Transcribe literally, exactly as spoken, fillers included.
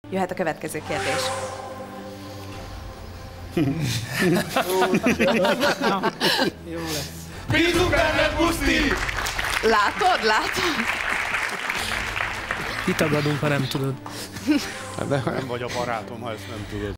Jöhet a következő kérdés. Jó lesz. Bízunk benned, Puszti! Látod? Látod? Kitagadunk, ha nem tudod. De nem vagy a barátom, ha ezt nem tudod.